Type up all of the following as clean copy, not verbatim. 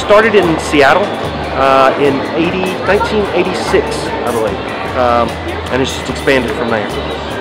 started in Seattle in 1986, I believe, and it's just expanded from there.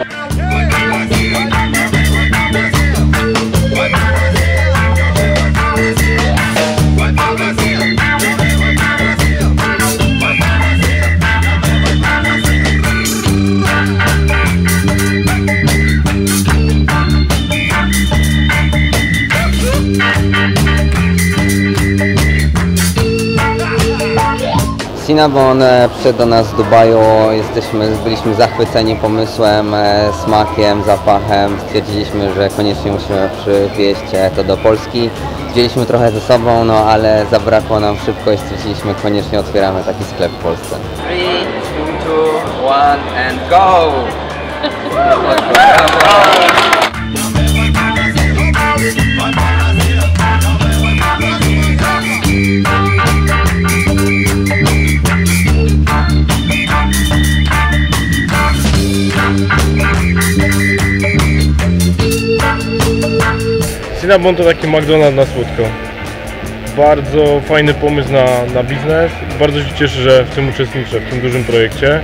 Cinnabon przyszedł do nas z Dubaju, byliśmy zachwyceni pomysłem, smakiem, zapachem. Stwierdziliśmy, że koniecznie musimy przywieźć to do Polski. Wzięliśmy trochę ze sobą, no ale zabrakło nam szybko i stwierdziliśmy, koniecznie otwieramy taki sklep w Polsce. 3, 2, 1 and go! Cinnabon to taki McDonald's na słodko. Bardzo fajny pomysł na biznes. Bardzo się cieszę, że w tym uczestniczę, w tym dużym projekcie.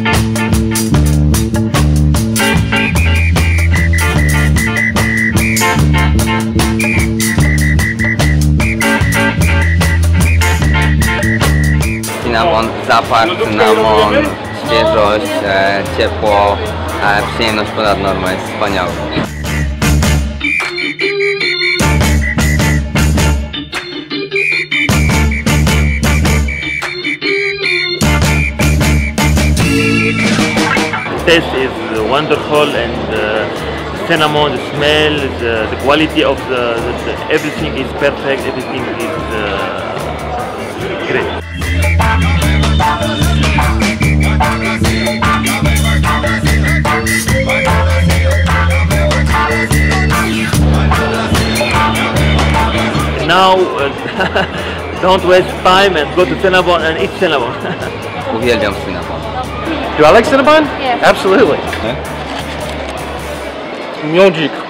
Cinnabon, zapach, cynamon, świeżość, ciepło, przyjemność ponad normę, jest wspaniały. Taste is wonderful, and cinnamon, the smell, the quality of everything is perfect. Everything is great. Now, don't waste time and go to Cinnabon and eat Cinnabon. Uwielbiam Cinnabon. Do I like Cinnabon? Yes. Absolutely. Miodzik.